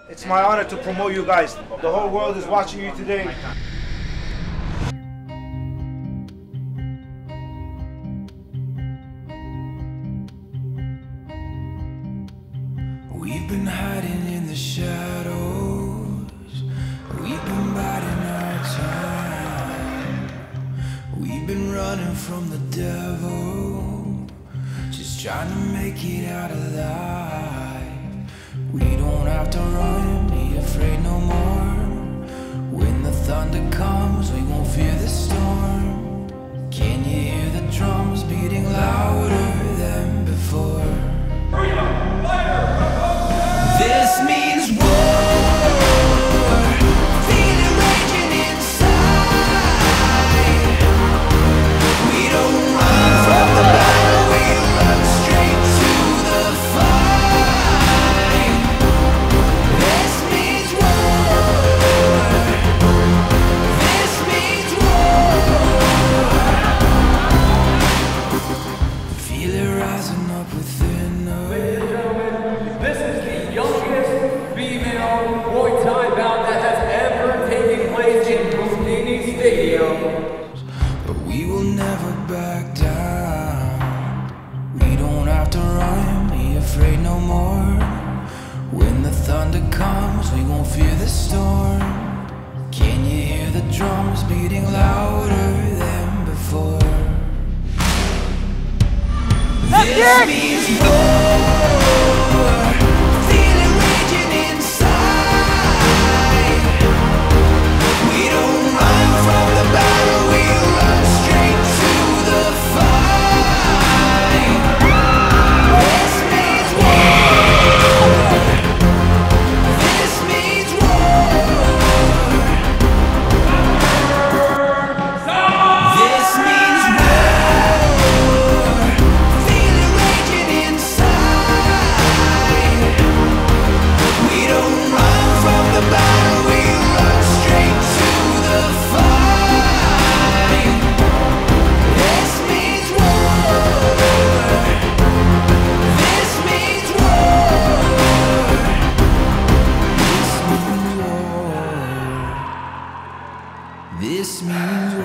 It's my honor to promote you guys. The whole world is watching you today. We've been hiding in the shadows. We've been biding our time. We've been running from the devil, just trying to make it out alive. We don't have to run, be afraid no more. When the thunder comes, we won't fear the storm. Can you hear the drums beating louder than before? This means war. Feel it raging inside. We don't run from the battle, we run straight to the fight. This means war. This means war. Feel it rising up within us. This is the youngest female Muay Thai bout that has ever taken place in Lumpinee Stadium. But we will never back down. We don't have to run, be afraid no more. When the thunder comes, we won't fear the storm. Can you hear the drums beating louder than before? This means war. Feel it raging inside. We don't run from the battle, we run straight to the fight. This means war. This means war. This means war. Feel it raging inside. We don't run from the battle, we run straight to the fight. This means war. This means war. This means war. This means war.